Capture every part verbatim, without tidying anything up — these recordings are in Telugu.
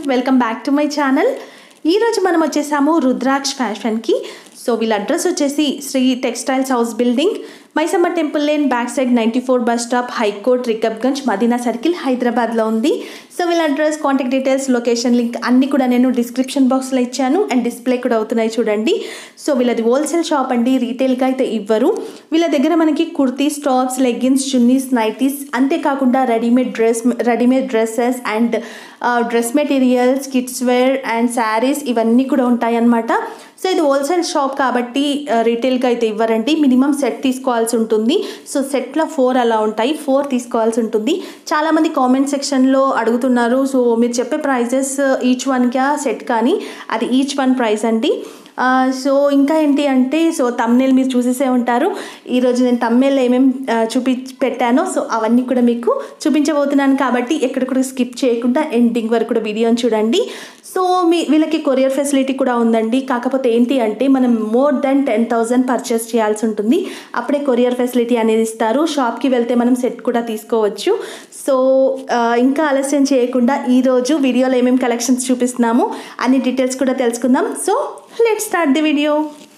Welcome back to my channel. ఈరోజు మనం వచ్చేసాము రుద్రాక్ష ఫ్యాషన్కి. సో వీళ్ళ అడ్రస్ వచ్చేసి Shri textiles house building, Maisamma temple lane back side ninety four bus stop, high court, Rikabganj, Madina circle, హైదరాబాద్లో ఉంది. సో వీళ్ళ address, contact details, location link అన్నీ కూడా నేను డిస్క్రిప్షన్ బాక్స్లో ఇచ్చాను అండ్ డిస్ప్లే కూడా అవుతున్నాయి చూడండి. సో వీళ్ళది హోల్సేల్ షాప్ అండి, రీటైల్గా అయితే ఇవ్వరు. వీళ్ళ దగ్గర మనకి kurtis, tops, leggings, chunnis, nighties, అంతేకాకుండా readymade dress readymade dresses and dress materials, kids wear and saris ఇవన్నీ కూడా ఉంటాయి అన్నమాట. సో ఇది హోల్సేల్ షాప్ కాబట్టి రీటైల్గా అయితే ఇవ్వరండి. మినిమం సెట్ తీసుకోవాల్సి ఉంటుంది. సో సెట్లో ఫోర్ అలా ఉంటాయి, ఫోర్ తీసుకోవాల్సి ఉంటుంది. చాలామంది కామెంట్ సెక్షన్లో అడుగుతున్నారు, సో మీరు చెప్పే ప్రైజెస్ ఈచ్ వన్కా సెట్ కానీ అది ఈచ్ వన్ ప్రైస్ అండి. సో ఇంకా ఏంటి అంటే, సో తమ్నేల్ మీరు చూసేసే ఉంటారు. ఈరోజు నేను తమ్నేల్ ఏమేమి చూపి పెట్టానో సో అవన్నీ కూడా మీకు చూపించబోతున్నాను కాబట్టి ఎక్కడ కూడా స్కిప్ చేయకుండా ఎండింగ్ వరకు కూడా వీడియోని చూడండి. సో మీ వీళ్ళకి కొరియర్ ఫెసిలిటీ కూడా ఉందండి. కాకపోతే ఏంటి అంటే మనం more than ten thousand purchase చేయాల్సి ఉంటుంది, అప్పుడే కొరియర్ ఫెసిలిటీ అనేది ఇస్తారు. షాప్కి వెళ్తే మనం సెట్ కూడా తీసుకోవచ్చు. సో ఇంకా ఆలస్యం చేయకుండా ఈరోజు వీడియోలో ఏమేమి కలెక్షన్స్ చూపిస్తున్నాము అన్ని డీటెయిల్స్ కూడా తెలుసుకుందాం. So let's start the video.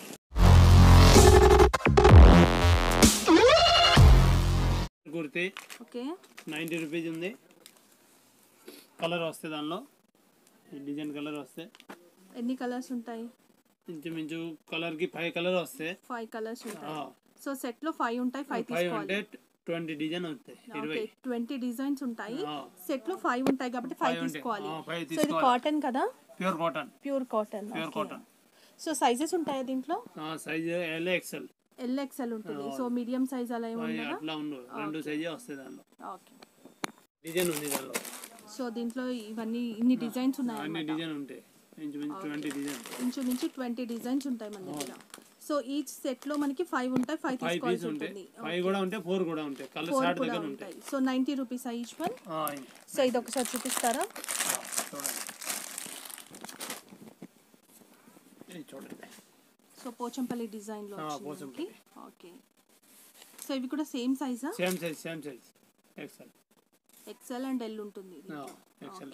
Kurti okay, ninety rupees ఉంది. కలర్ వస్తే దానిలో డిజైన్ కలర్ వస్తే ఎన్ని కలర్స్ ఉంటాయి? ఇంచుమించు కలర్కి ఫైవ్ కలర్ వస్తాయి. ఫైవ్ కలర్స్ ఉంటాయి. సో సెట్లో ఫైవ్ ఉంటాయి, ఫైవ్ ఫైవ్ అంటే ట్వంటీ డిజైన్ వస్తాయి. ఇరవై ట్వంటీ డిజైన్స్ ఉంటాయి. సెట్లో ఫైవ్ ఉంటాయి కాబట్టి ఫైవ్ తీసుకోవాలి. సో ఇది కాటన్ కదా? Pure cotton. Pure cotton pure cotton. So sizes ఉంటాయా దీంట్లో? Size L XL. L XL ఉంటుంది. సో మీడియం సైజ్ అలా ఏముంది? అట్లా ఉండదు, రెండు సైజే వస్తాయి దానిలో. ఓకే, డిజైన్ ఉంది దానిలో. సో దీంట్లో ఇవన్నీ ఇన్ని డిజైన్స్ ఉన్నాయి. అన్ని డిజైన్ ఉంటాయి, ఇంచుమించు ట్వంటీ డిజైన్. ఇంచుమించు ట్వంటీ డిజైన్స్ ఉంటాయి మన దగ్గర. సో ఈచ్ సెట్ లో మనకి ఫైవ్ ఉంటాయి, ఫైవ్ తీసుకోవాల్సి ఉంటుంది. ఫైవ్ కూడా ఉంటాయి, ఫోర్ కూడా ఉంటాయి. కలర్ షార్ట్ దగ్గర ఉంటాయి. So ninety rupees each one. So ఇది ఒకసారి చూపిస్తారా? చూడండి. సో పోచంపల్లి డిజైన్ లో వచ్చింది. ఓకే, సో ఇవి కూడా సేమ్ సైజా? Same size, same size. XL. XL and L ఉంటుంది. XL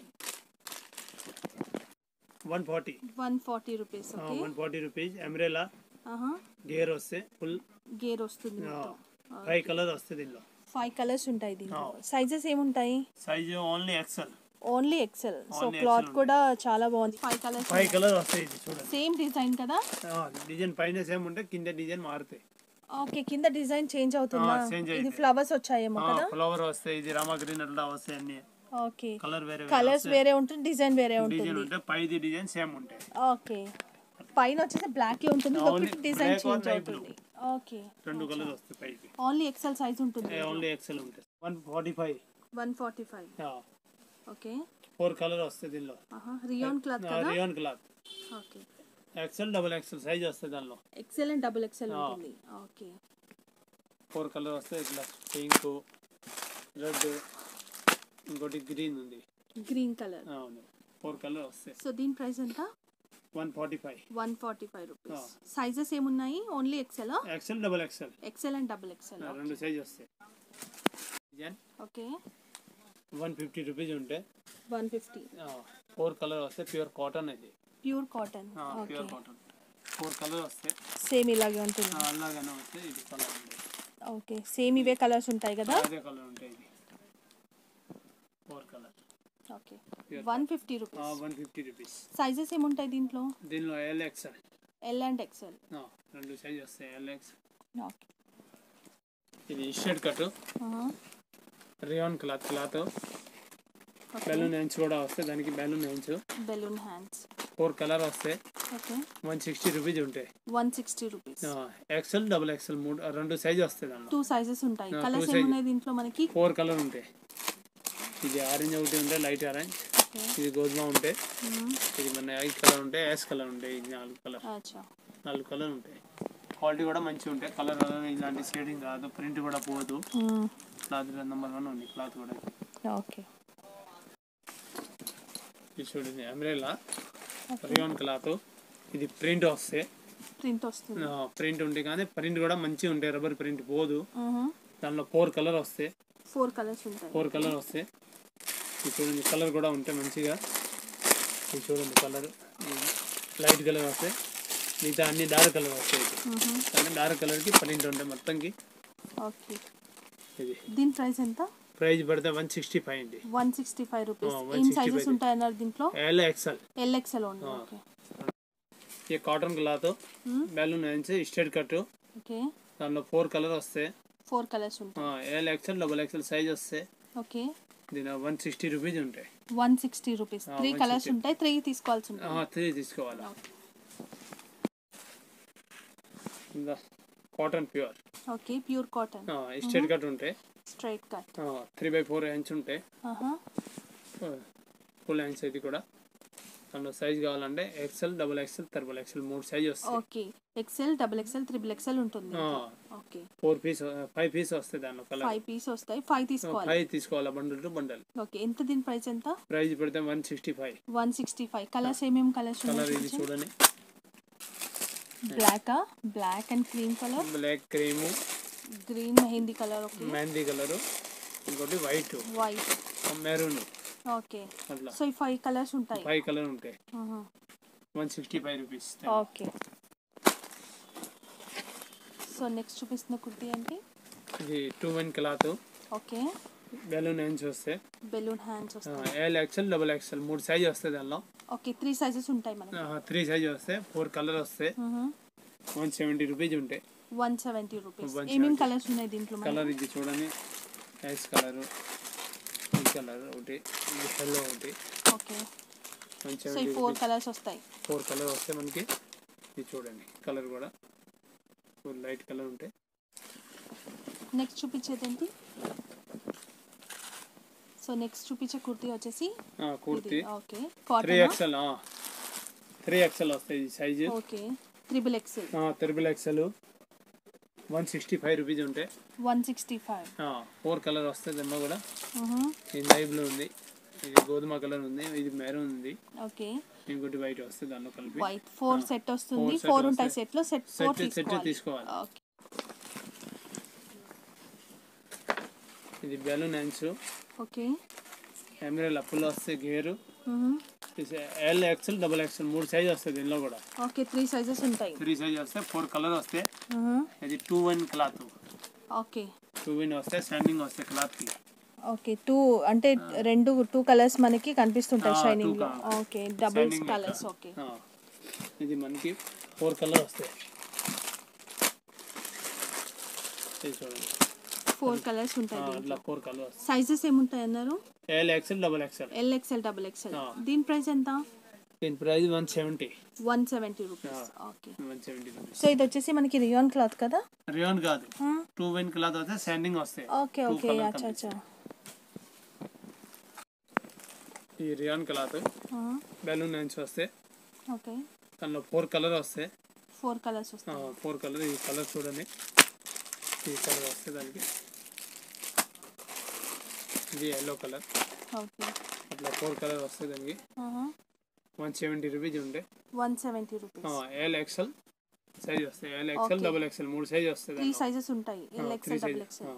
one forty. One forty rupees. Okay, one forty rupees. Umbrella గేర్ వస్తే ఫుల్ గేర్ వస్తుంది. ఫైవ్ కలర్ వస్తుంది దీనిలో. ఫైవ్ కలర్స్ ఉంటాయి దీంట్లో. సైజెస్ ఏముంటాయి? Size only XL. Only XL. So cloth కూడా చాలా బాగుంది. ఫైవ్ కలర్స్ ఫైవ్ కలర్ వస్తాయి. ఇది చూడండి, సేమ్ డిజైన్ కదా? డిజైన్ పైన సేమ్ ఉంటే కింద డిజైన్ మారుతాయి. ఓకే, కింద డిజైన్ చేంజ్ అవుతుందా? ఇది ఫ్లవర్స్ వచ్చాయేమో కదా? ఫ్లవర్ వస్తాయి. ఇది రామా గ్రీన్ అట్లా వస్తాయి అన్ని. ఓకే, కలర్ వేరే, కలర్స్ వేరే ఉంటుంది, డిజైన్ వేరే ఉంటుంది. డిజైన్ ఉంటే పైది డిజైన్ సేమ్ ఉంటాయి. ఓకే, పైన వచ్చేసి బ్లాక్ ఉంటుంది, ఒకటి డిజైన్ చేంజ్ అవుతుంది. ఓకే, రెండు కలర్ వస్తాయి పైకి. ఓన్లీ ఎక్స్ఎల్ సైజ్ ఉంటుంది. ఓన్లీ ఎక్స్ఎల్ ఉంటుంది. One forty five. One forty five. Okay, four colour వస్తుంది దీనిలో. రియాన్ క్లాత్ కదా? Rayon cloth. Okay, XL double XL size వస్తుంది దానిలో. ఎక్స్ఎల్ అండ్ డబుల్ ఎక్స్ఎల్ ఉంటుంది. ఓకే, ఫోర్ కలర్ వస్తాయి. ఇట్లా పింక్, రెడ్, ఇంకోటి గ్రీన్ ఉంది, గ్రీన్ కలర్. అవును, ఫోర్ కలర్ వస్తాయి. సో దీని ప్రైస్ ఎంత? One forty five. One forty five rupees. Sizes ఏమున్నాయి? Only XL? XL double XL. XL and double XL రెండు సైజ్ వస్తాయి. ఓకే, వన్ ఫిఫ్టీ రూపీస్ ఉంటే వన్ ఫిఫ్టీ. ఫోర్ కలర్ వస్తాయి. ప్యూర్ కాటన్ ఇది. Pure cotton. Pure cotton. Four colour వస్తాయి. సేమ్ ఇలాగే ఉంటుంది. అలాగనే వస్తాయి. ఇది కలర్ ఉంది. ఓకే, సేమ్ ఇవే కలర్స్ ఉంటాయి కదా? అదే కలర్ ఉంటాయి. ఇది four colour. Okay, one fifty rupees. One fifty rupees. Sizes ఏముంటాయి దీంట్లో? దీనిలో L XL. L and XL రెండు సైజ్ వస్తాయి. L XL. ఓకే, ఇది shirt cut, rayon cloth. Cloth balloon hands కూడా వస్తాయి దానికి. Balloon hands, balloon hands. Four colour వస్తాయి. ఓకే, వన్ సిక్స్టీ రూపీస్ ఉంటాయి. One sixty rupees. XL double XL మూడు రెండు సైజ్ వస్తాయి దాంట్లో. టూ సైజెస్ ఉంటాయి. కలర్స్ ఏమున్నాయి దీంట్లో మనకి? ఫోర్ కలర్ ఉంటాయి. ఇది ఆరెంజ్ ఒకటి ఉంటాయి, లైట్ ఆరెంజ్. ఇది గోధుమ ఉంటాయి. ఇది మన వైట్ కలర్ ఉంటాయి, యాష్ కలర్ ఉంటాయి. ఇది నాలుగు కలర్. నాలుగు కలర్ ఉంటాయి. క్వాలిటీ కూడా మంచిగా ఉంటాయి. కలర్ ఇలాంటి షేడింగ్ రాదు, ప్రింట్ కూడా పోదు. క్లాత్ నెంబర్ వన్ ఉంది. క్లాత్ కూడా. ఓకే, ఇది చూడండి, అంబ్రెల్లా రియాన్ క్లాత్. ఇది ప్రింట్ వస్తే ప్రింట్ వస్తుంది. ప్రింట్ ఉంటే కానీ ప్రింట్ కూడా మంచిగా ఉంటాయి, రబ్బర్ ప్రింట్ పోదు. దానిలో ఫోర్ కలర్ వస్తాయి. ఫోర్ కలర్స్ ఉంటాయి. ఫోర్ కలర్ వస్తాయి. చూడండి, కలర్ కూడా ఉంటాయి మంచిగా. ఇది చూడండి కలర్ లైట్ కలర్ వస్తాయి, మిగతా అన్ని డార్క్ కలర్ వస్తాయి. కానీ డార్క్ కలర్కి పన్నెండు ఉంటాయి మొత్తంకి. ఓకే, ఇది దీని ప్రైస్ ఎంత? ప్రైస్ పడితే వన్ సిక్స్టీ ఫైవ్ అండి. One sixty five rupees. ఏం సైజెస్ ఉంటాయి అన్నారు దీంట్లో? L XL. ఎల్ ఎక్స్ఎల్ ఉంది. ఓకే, ये cotton cloth balloon hands straight cut okay దానిలో ఫోర్ కలర్ వస్తాయి. ఫోర్ కలర్స్ ఉంటాయి. L XL double XL size వస్తాయి. ఓకే, దీని వన్ సిక్స్టీ రూపీస్ ఉంటాయి. One sixty rupees. Three colours ఉంటాయి, త్రీ తీసుకోవాల్సి ఉంటుంది. త్రీ తీసుకోవాలి. ఇంకా cotton pure. Okay, pure cotton straight cut ఉంటాయి. Straight cut three by four inch ఉంటాయి. ఫుల్ ఇంచ్ ఇది కూడా. అందులో సైజ్ కావాలంటే XL double XL triple XL మూడు సైజ్ వస్తాయి. Okay, XL double XL triple XL ఉంటుంది. Okay, four piece five piece వస్తాయి దానిలో కలర్. ఫైవ్ పీస్ వస్తాయి, ఫైవ్ తీసుకోవాలి. ఫైవ్ తీసుకోవాలి బండిల్ టు బండల్. ఓకే, ఎంత దీని ప్రైస్ ఎంత? ప్రైస్ పెడితే one sixty five. One sixty five. Colours ఏమేమి కలర్స్? కలర్ ఇది చూడండి, black black and cream colour, black cream, green mehndi colour, okay mehndi colour, ఇంకోటి white white maroon. Okay, so ఈ ఫైవ్ కలర్స్ ఉంటాయి. ఫైవ్ కలర్ ఉంటాయి. One sixty five rupees. Okay, so next చూపిస్తున్న కుర్తీ ఏంటి? ఇది two one cloth. Okay, balloon hands వస్తాయి. బెలూన్ హ్యాండ్స్ వస్తాయి. ఎల్ ఎక్స్ఎల్ డబుల్ ఎక్స్ఎల్ మూడు సైజ్ వస్తాయి దానిలో. ఓకే, త్రీ సైజెస్ ఉంటాయి మనకి. త్రీ సైజ్ వస్తాయి, ఫోర్ కలర్ వస్తాయి. వన్ సెవెంటీ రూపీస్ ఉంటాయి. One seventy rupees. ఏమేమి కలర్స్ ఉన్నాయి దీంట్లో? కలర్ ఇది చూడండి, ఐస్ కలర్, ఈ కలర్ ఒకటి, ఎల్లో ఒకటి. ఓకే, సో ఈ ఫోర్ కలర్స్ వస్తాయి. ఫోర్ కలర్ వస్తాయి మనకి. ఇది చూడండి కలర్ కూడా ఫుల్ లైట్ కలర్ ఉంటాయి. నెక్స్ట్ చూపించేది ఏంటి? సో నెక్స్ట్ చూపించే కుర్తీ వచ్చేసి kurti. Okay, three XL. Three XL వస్తాయి size. Okay, triple XL. Triple XL one sixty five rupees ఉంటాయి. One sixty five. Four colour వస్తాయి దానిలో కూడా. ఇది నై బ్లూ ఉంది, ఇది గోధుమ కలర్ ఉంది, ఇది మెరూన్ ఉంది. ఓకే, ఇంకోటి వైట్ వస్తుంది దానిలో కలిపి. వైట్ ఫోర్ సెట్ వస్తుంది. ఫోర్ ఉంటాయి సెట్ లో. సెట్ ఫోర్ సెట్ తీసుకోవాలి. ఓకే, ఇది బెలూన్ హ్యాండ్స్. ఓకే, ఎమరల్ అప్పుల్లో వస్తాయి గేరు. ఎల్ ఎక్స్ఎల్ డబుల్ ఎక్స్ఎల్ మూడు సైజ్ వస్తాయి దీనిలో కూడా. ఓకే, త్రీ సైజెస్ ఉంటాయి. త్రీ సైజ్ వస్తాయి, ఫోర్ కలర్ వస్తాయి. ఇది two one cloth. Okay, two in వస్తాయి, షైనింగ్ వస్తాయి క్లాత్ కి. ఓకే, టూ అంటే రెండు టూ కలర్స్ మనకి కనిపిస్తుంటాయి షైనింగ్ లో. Okay, double colours. ఓకే, ఇది మనకి ఫోర్ కలర్ వస్తాయి. ఇది చూడండి, ఫోర్ కలర్స్ ఉంటాయి. అట్లా ఫోర్ కలర్స్. సైజెస్ ఏముంటాయి అన్నారు? L XL double XL. L XL double XL. దీని ప్రైస్ ఎంత? దీని price one seventy. One seventy rupees. Okay, one seventy rupees. So ఇది వచ్చేసి మనకి రియాన్ క్లాత్ కదా? రియాన్ కాదు, టూ విన్ క్లాత్ వస్తే శాండింగ్ వస్తాయి. ఓకే ఓకే, అచ్చా అచ్చా. ఈ రియాన్ క్లాత్ బెలూన్ హ్యాండ్స్ వస్తాయి. ఓకే, దానిలో ఫోర్ కలర్ వస్తాయి. ఫోర్ కలర్స్ వస్తాయి. Four colour. ఈ కలర్ చూడండి, ఈ కలర్ వస్తాయి దానికి. ఇది ఎల్లో కలర్. ఓకే, అట్లా ఫోర్ కలర్ వస్తాయి దానికి. వన్ సెవెంటీ రూపీస్ ఉంటాయి. One seventy rupees. L XL size వస్తాయి. ఎల్ ఎక్స్ఎల్ డబుల్ ఎక్స్ఎల్ మూడు సైజ్ వస్తాయి. త్రీ సైజెస్ ఉంటాయి. L XL double XL.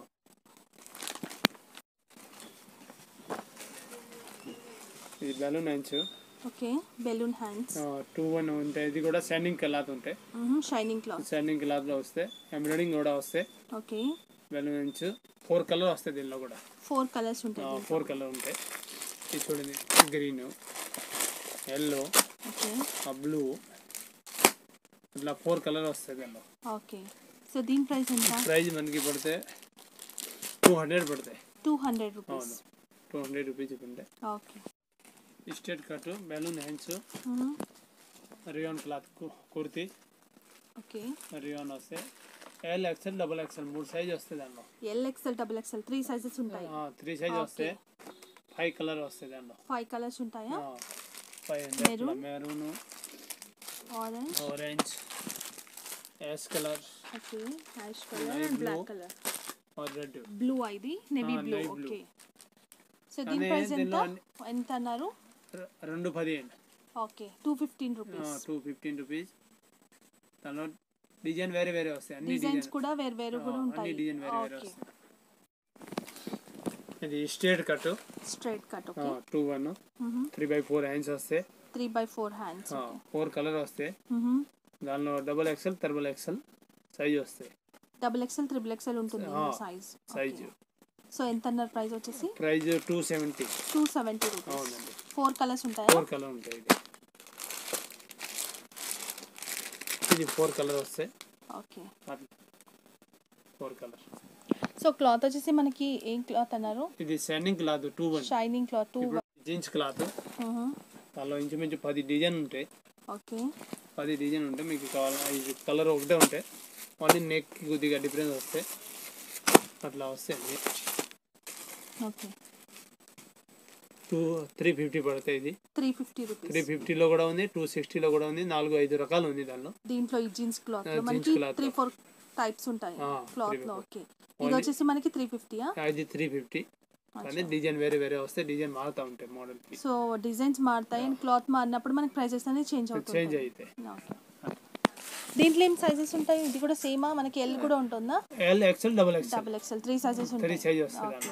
ఇది balloon hands. Okay, balloon hands. Two one ఉంటాయి. ఇది కూడా షైనింగ్ క్లాత్ ఉంటాయి. Shining cloth. షైనింగ్ క్లాత్ లో వస్తాయి, ఎంబ్రాయిడింగ్ కూడా వస్తాయి. Okay, balloon hands four colour వస్తాయి దీనిలో కూడా. ఫోర్ కలర్స్ ఉంటాయి. ఫోర్ కలర్ ఉంటాయి. ఇది చూడండి, గ్రీన్, ఎల్లో, బ్లూ, ఇట్లా ఫోర్ కలర్ వస్తాయి దీనిలో. ఓకే, సో దీని ప్రైస్ ఎంత? ప్రైస్ మనకి పడితే టూ హండ్రెడ్ పడతాయి. Two hundred rupees. Two hundred rupees ఉంటాయి. Okay, straight cut balloon hands, rayon cloth kurti. Okay, rayon వస్తాయి. ఎల్ ఎక్స్ఎల్ డబుల్ ఎక్స్ఎల్ మూడు సైజ్ వస్తాయి దానిలో. L XL double XL three sizes ఉంటాయి. త్రీ సైజ్ వస్తాయి. ఫైవ్ కలర్ వస్తాయి దానిలో. ఫైవ్ కలర్స్ ఉంటాయా? Five. Maroon, orange, orange, ash colour. Okay, ash colour and black colour. Or red. Blue ఐది నేవీ బ్లూ. ఓకే, సో దీని ప్రైస్ ఎంత ఎంత అన్నారు? రెండు పదిహేను. Okay, two fifteen rupees. Two fifteen rupees. దానిలో డిజైన్ వేరే వేరే వస్తాయి. అన్ని డిజైన్స్ కూడా వేరే వేరే కూడా ఉంటాయి. అన్ని డిజైన్ వేరే వేరే వస్తాయి. ఇది straight cut. Straight cut. Okay, two one three by four hands వస్తాయి. Three by four hands. Four colour వస్తాయి. దానిలో double XL triple XL size వస్తాయి. డబుల్ ఎక్స్ఎల్ త్రిబుల్ ఎక్స్ఎల్ ఉంటుంది సైజ్. సైజు సో ఎంత అన్నారు ప్రైస్ వచ్చేసి? Price two seventy. Two seventy rupees. అవునండి. ఫోర్ కలర్స్ ఉంటాయి. ఫోర్ కలర్ ఉంటాయి. ఇది ఫోర్ కలర్ వస్తాయి. Okay, four colour. So cloth వచ్చేసి మనకి ఏం క్లాత్ అన్నారు? ఇది shining cloth two one. Shining cloth two jeans cloth. దానిలో ఇంచుమించు పది డిజైన్ ఉంటాయి. ఓకే, పది డిజైన్ ఉంటాయి. మీకు కావాలి ఇది కలర్ ఒకటే ఉంటాయి. మళ్ళీ నెక్ కొద్దిగా డిఫరెన్స్ వస్తాయి. అట్లా వస్తాయండి. ఓకే, టూ త్రీ ఫిఫ్టీ పడతాయి. ఇది త్రీ ఫిఫ్టీ రూపీస్. త్రీ ఫిఫ్టీలో కూడా ఉంది, టూ సిక్స్టీలో కూడా ఉంది. నాలుగు ఐదు రకాలు ఉంది దానిలో. దీంట్లో ఈ జీన్స్ క్లాత్ మనకి త్రీ ఫోర్ టైప్స్ ఉంటాయి క్లాత్ లో. ఓకే, ఇది వచ్చేసి మనకి త్రీ ఫిఫ్టీయా? ఇది త్రీ ఫిఫ్టీ. కానీ డిజైన్ వేరే వేరే వస్తే డిజైన్ మారుతూ ఉంటాయి మోడల్ కి. సో డిజైన్స్ మారుతాయి అండ్ క్లాత్ మారినప్పుడు మనకి ప్రైసెస్ అనేది చేంజ్ అవుతుంది. చేంజ్ అవుతాయి. దీంట్లో ఏం సైజెస్ ఉంటాయి? ఇది కూడా సేమా? మనకి ఎల్ కూడా ఉంటుందా? L XL double XL. Double XL three sizes ఉంటాయి. త్రీ సైజ్ వస్తాయి.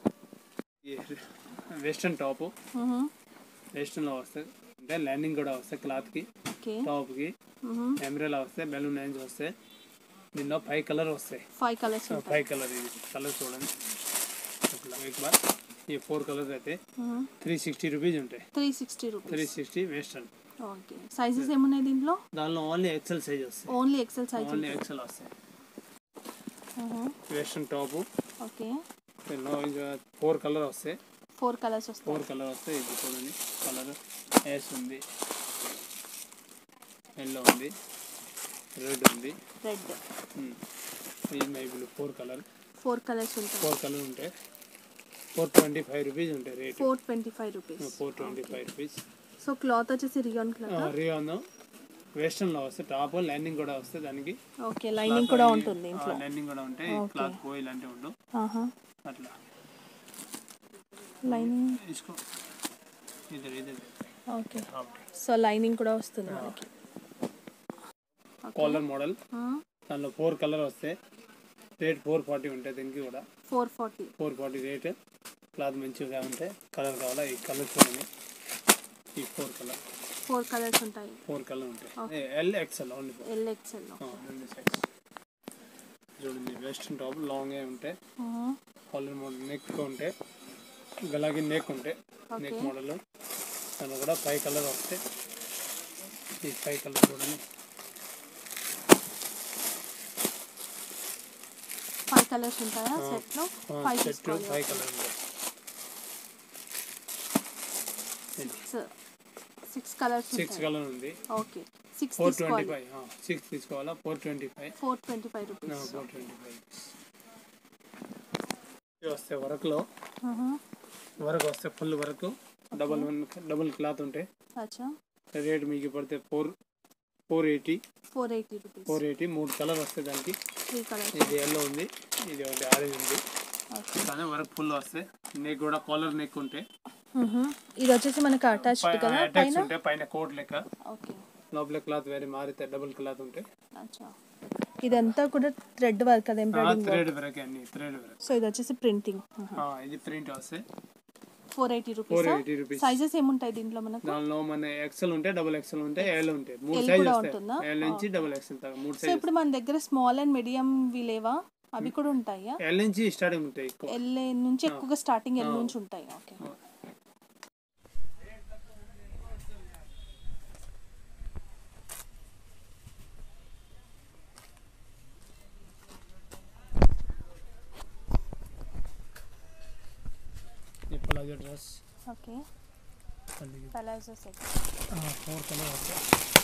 Western top. వెస్టర్న్ లో వస్తాయి అంటే ల్యాండింగ్ కూడా వస్తాయి క్లాత్ కి. టాప్ కి ఎంబ్రెలా వస్తాయి. బెలూన్ లైన్స్ వస్తాయి. దీనిలో ఫైవ్ కలర్ వస్తాయి. Five colours five colour. ఇది కలర్ చూడండి. ये फोर कलर रहते थ्री सिक्सटी रुपीज ఉంటాయి. Three sixty rupees. Three sixty western. Okay, sizes ఏమున్నాయి దీంట్లో? దానిలో ఓన్లీ ఎక్సెల్ సైజ్ వస్తాయి. Only XL size. Only XL వస్తాయి. Western top. ఓకే, నో ఇంకా ఫోర్ కలర్ వస్తాయి. ఫోర్ కలర్స్ వస్తాయి. ఫోర్ కలర్ వస్తాయి. ఇది చూడండి కలర్ యాష్ ఉంది, ఎల్లో ఉంది, రెడ్ ఉంది. రెడ్. ఈ marble four colour. Four colours ఉంటాయి. ఫోర్ కలర్ ఉంటాయి. ఫోర్ ట్వంటీ ఫైవ్ రూపీస్ ఉంటాయి rate. Four twenty five rupees. Four twenty five rupees. So cloth వచ్చేసి రియాన్ క్లాత్. రియాన్ వెస్టర్న్ లో వస్తే టాప్ లైనింగ్ కూడా వస్తే దానికి. ఓకే, లైనింగ్ కూడా ఉంటుంది ఇంట్లో. లైనింగ్ కూడా ఉంటాయి. క్లాత్ పోయి ఇలాంటి ఉండు. ఆహా, అట్లా లైనింగ్ ఇస్కో ఇదర్ ఇదర్. ఓకే, సో లైనింగ్ కూడా వస్తుంది మనకి. Collar model. దానిలో ఫోర్ కలర్ వస్తాయి. రేట్ ఫోర్ ఫార్టీ ఉంటాయి దీనికి కూడా. Four forty. Four forty rate. Cloth మంచిగా ఉంటాయి. కలర్ కావాలా? ఈ కలర్ చూడండి. ఈ ఫోర్ కలర్. ఫోర్ కలర్స్ ఉంటాయి. ఫోర్ కలర్ ఉంటాయి. L XL only. L XL. రెండు సైజ్ చూడండి. వెస్టర్న్ టాప్ లాంగ్ ఏ ఉంటాయి. కాలర్ మోడల్ నెక్ ఉంటాయి. గలాకి నెక్ ఉంటాయి. నెక్ మోడల్ దానిలో కూడా ఫైవ్ కలర్ వస్తాయి. ఈ ఫైవ్ కలర్ చూడండి. ఫైవ్ కలర్స్ ఉంటాయా సెట్ లో? ఫైవ్ సెట్ ఫైవ్ కలర్ ఉంటాయి. Six colours. సిక్స్ కలర్ ఉంది. Okay, six four twenty five. Six తీసుకోవాలా? Four twenty five. Four twenty five rupees. Four twenty five వస్తాయి. వర్క్ లో వర్క్ వస్తే full work. Double one double cloth ఉంటాయి. అచ్చా, రేట్ మీకు పడితే four four eighty. Four eighty rupees. Four eighty. మూడు కలర్ వస్తాయి దానికి. Three colours. ఇది ఎల్లో ఉంది, ఇది ఒకటి ఆరెంజ్ ఉంది. కానీ వర్క్ ఫుల్ వస్తాయి. నెక్ కూడా కాలర్ నెక్ ఉంటాయి. ఇది వచ్చేసి మనకి అటాచ్డ్ కదా? అటాచ్ ఉంటాయి పైన కోట్ లెక్క. ఓకే, లోపల క్లాత్ వేరే మారితే డబుల్ క్లాత్ ఉంటాయి. అచ్చా, ఇదంతా కూడా థ్రెడ్ వర్క్ కదా? ఎంబ్రాయిడింగ్ థ్రెడ్ వర్క్ అన్ని థ్రెడ్ వర్క్. సో ఇది వచ్చేసి ప్రింటింగ్. ఇది ప్రింట్ వస్తాయి. Four eighty rupees. Four eighty rupees. Sizes ఏముంటాయి దీంట్లో మనకు? దానిలో మన ఎక్సెల్ ఉంటాయి, డబుల్ ఎక్సెల్ ఉంటాయి, ఎల్ ఉంటాయి. మూడు సైజ్ వస్తాయి. ఎల్ నుంచి డబుల్ ఎక్సెల్ దాకా మూడు సైజ్. సో ఇప్పుడు మన దగ్గర స్మాల్ అండ్ మీడియం వి లేవా? అవి కూడా ఉంటాయా? ఎల్ నుంచి స్టార్టింగ్ ఉంటాయి. ఎల్ నుంచి ఎక్కువగా స్టార్టింగ్ ఎల్ నుంచి ఉంటాయి. Okay, palazzo dress. Okay, palazzo set. Four colour వస్తాయి.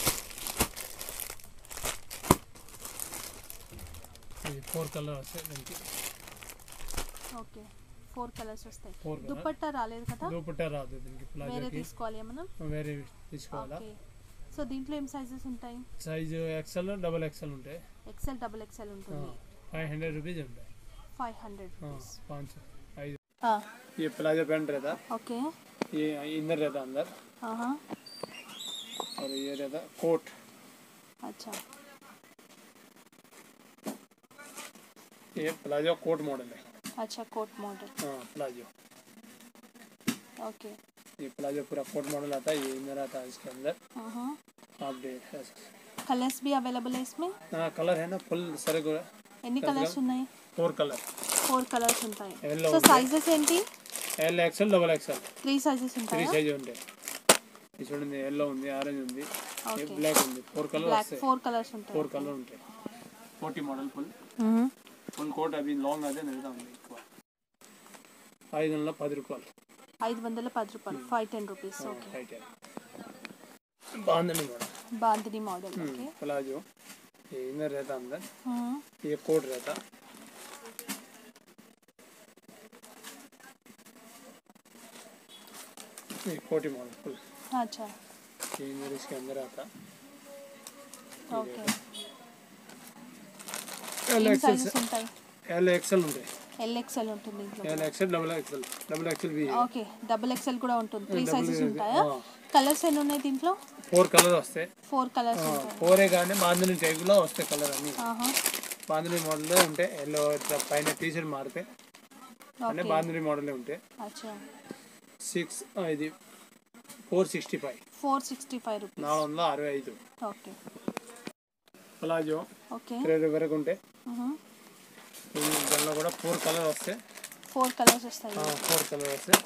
ఇది ఫోర్ కలర్ వస్తాయి దీనికి. ఓకే, ఫోర్ కలర్స్ వస్తాయి. ఫోర్ దుపట్టా రాలేదు కదా? దుపట్టా రాదు దీనికి. ప్లాజోకి వేరే తీసుకోవాలి మనం? వేరే తీసుకోవాలా? ఓకే, సో దీంట్లో ఏం సైజెస్ ఉంటాయి? సైజు ఎక్సెల్ డబుల్ ఎక్సెల్ ఉంటాయి. ఎక్సెల్ డబుల్ ఎక్సెల్ ఉంటుంది. ఫైవ్ హండ్రెడ్ रुपीस ఉంటాయి. Five hundred rupees. पाँच ఐదు. हाँ, ये प्लाजो पैंट रहता. ओके, ये इनर रहता अंदर. हाँ हाँ, और ये रहता कोट. अच्छा, ये प्लाजो कोट मॉडल है. अच्छा, कोट मॉडल. हाँ, प्लाजो. ओके, ये प्लाजो पूरा कोट मॉडल आता है, ये इनर आता है इसके अंदर। आप देख कलर्स भी अवेलेबल है इसमें? हाँ कलर है ना फुल सर को। ఎన్ని కలర్స్ ఉన్నాయి? ఫోర్ కలర్ ఫోర్ కలర్స్ ఉంటాయి. Yellow సో ఉంది. సైజెస్ ఏంటి? L XL double XL three sizes three ఉంటాయా? సైజ్ ఉంటాయి. ఇది చూడండి ఎల్లో ఉంది, ఆరెంజ్ ఉంది, ఓకే. బ్లాక్ ఉంది. ఫోర్ కలర్ బ్లాక్ వస్తాయి. ఫోర్ కలర్స్ ఉంటాయి. ఫోర్ కలర్ ఉంటాయి. కోటి మోడల్ ఫుల్ ఫుల్ కోట్ అవి లాంగ్ అదే నిలుదా ఉంది ఎక్కువ. ఐదు వందల పది రూపాయలు. ఐదు వందల పది రూపాయలు. Five ten rupees. Okay. Five ten. Bandhani model bandhani model. Okay. Palazzo ये इनर रहता अंदर, ये कोट रहता, ये कोटी मॉडल फुल. अच्छा. ये इनर इसके अंदर आता. ओके. एल ఏం एक्सएल సైజెస్ ఉంటాయి? एल एक्सएल ఉంటాయి. ఎల్ ఎక్స్ఎల్ ఉంటుంది ఇందులో. L XL double XL double XL भी है. ఓకే. డబుల్ ఎక్స్ఎల్ కూడా ఉంటుంది. త్రీ డబుల్ సైజెస్ ఎక్స్ఎల్, ఉంటాయా? ఆ. కలర్స్ ఎన్ని ఉన్నాయి దీంట్లో? ఫోర్ కలర్ వస్తాయి. ఫోర్ కలర్స్ ఆ, ఉంటాయి. ఫోరే కానీ బాంధని టైప్లో వస్తాయి కలర్ అన్ని. ఆహా. బాంధని మోడల్లో ఉంటాయి. ఎల్లో ఇట్లా పైన టీ షర్ట్ మారితే అంటే ఓకే. బాంధని మోడలే ఉంటాయి. అచ్చా. సిక్స్ ఇది four sixty five four sixty five rupees. నాలుగు వందల అరవై ఐదు. ఓకే. Palazzo okay. థ్రెడ్ వరకు ఉంటాయి. దానిలో కూడా ఫోర్ కలర్ వస్తాయి. ఫోర్ కలర్స్ వస్తాయి. ఫోర్ కలర్ వస్తాయి.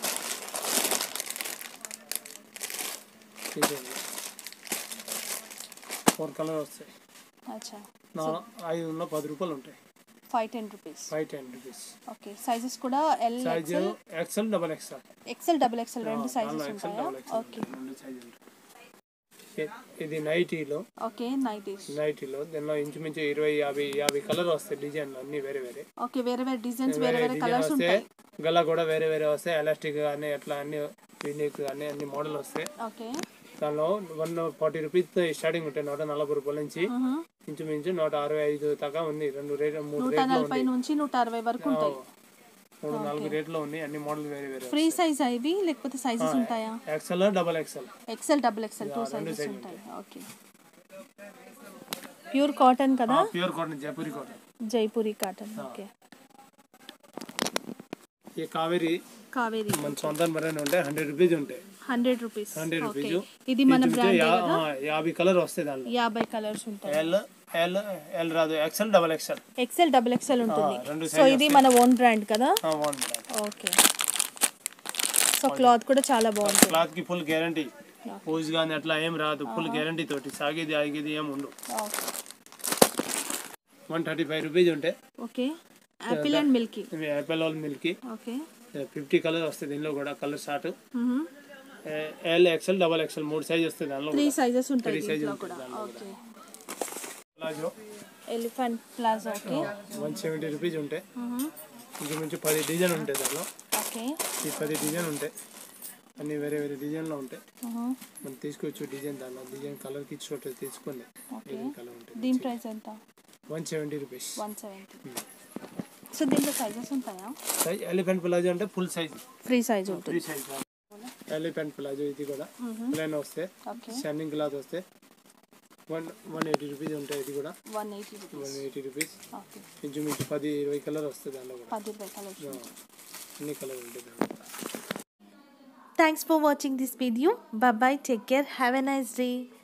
ఫోర్ కలర్ వస్తాయి. అచ్చా. నాలుగు ఐదు వందల పది రూపాయలు ఉంటాయి. Five ten rupees. Five ten rupees. Okay. Sizes కూడా L size XL XL double XL XL double XL రెండు సైజెస్ ఎక్సెల్ ఉంటాయా? Double XL okay. రెండు సైజ్ ఉంటాయి. ఇది నైటీలో ఓకే. నైటీస్. నైటీలో దీనిలో ఇంచుమించు ఇరవై యాభై యాభై కలర్ వస్తాయి. డిజైన్లు అన్ని వేరే వేరే. ఓకే. వేరే వేరే డిజైన్స్ వేరే వేరే డిజైన్ కలర్స్ వస్తే ఉంటాయి. గలా కూడా వేరే వేరే వస్తాయి. ఎలాస్టిక్ కానీ అట్లా అన్ని యూనిక్ కానీ అన్ని మోడల్ వస్తాయి. ఓకే. దానిలో వన్ ఫార్టీ రూపీస్ స్టార్టింగ్ ఉంటాయి. నూట నలభై రూపాయల నుంచి ఇంచుమించు నూట అరవై ఐదు దాకా ఉంది. రెండు రేట్ మూడు నూట రేట్లు నలభై నుంచి నూట అరవై వరకు ఉంటాయి. మూడు నాలుగు రేట్లో ఉన్నాయి. అన్ని మోడల్ వేరే వేరే. ఫ్రీ సైజ్ ఇవి లేకపోతే సైజెస్ ఉంటాయా? XL double XL XL double XL two sizes ఉంటాయి. ఓకే. ప్యూర్ కాటన్ కదా? Pure cotton Jaipuri cotton. Jaipuri cotton. Okay. ये కావేరి కావేరి మన సొంతం బరేనే ఉంటాయి. హండ్రెడ్ రూపీస్ ఉంటాయి. Hundred rupees. Hundred okay. Rupees. ఇది మన బ్రాండ్ కదా? యాభై కలర్ వస్తాయి దానిలో. యాభై కలర్స్ ఉంటాయి. ఎల్ ఎల్ ఎల్ రాదు. XL double XL. XL double XL ఉంటుంది. రెండు సో ఇది మన ఓన్ బ్రాండ్ కదా? Own okay. సో క్లాత్ కూడా చాలా బాగుంటుంది. క్లాత్ కి ఫుల్ గ్యారంటీ. పూజ్ గానీ అట్లా ఏం రాదు. ఫుల్ గ్యారంటీ తోటి సాగేది ఆగేది ఏం ఉండదు. వన్ థర్టీ ఫైవ్ రూపీస్ ఉంటాయి. Okay. Apple and milky. Apple all milky. Okay. Fifty colour వస్తాయి దీనిలో కూడా. Colour short L XL double XL మూడు సైజ్ వస్తాయి దానిలో. త్రీ సైజెస్ ఉంటాయి త్రీ సైజ్ దీంట్లో కూడా. Okay. Palazzo elephant palazzo. Okay. One seventy rupees ఉంటాయి. ఇంచుమించు పది డిజైన్ ఉంటాయి దానిలో. ఓకే. ఈ పది డిజైన్ ఉంటాయి. అన్ని వేరే వేరే డిజైన్లో ఉంటాయి. మనం తీసుకోవచ్చు డిజైన్. దానిలో డిజైన్ కలర్ కి చోట తీసుకోండి. డిజైన్ కలర్ ఉంటుంది. దీని ప్రైస్ ఎంత? One seventy rupees. One seventy. So దీంట్లో సైజెస్ ఉంటాయా? సైజ్ ఎలిఫెంట్ ప్లాజో అంటే ఫుల్ సైజ్. ఫ్రీ సైజ్ ఉంటుంది. Free size elephant palazzo. ఇది కూడా ప్లెయిన్ వస్తే షైనింగ్ క్లాత్ వస్తే వన్ వన్ ఎయిటీ రూపీస్ ఉంటాయి. ఇది కూడా one eighty rupees. One eighty rupees. Okay. ఇంచుమించు పది ఇరవై కలర్ వస్తుంది దానిలో కూడా. పది ఇరవై కలర్స్. అన్ని కలర్ ఉంటాయి దానిలో. Thanks for watching this video. Bye bye. Take care. Have a nice day.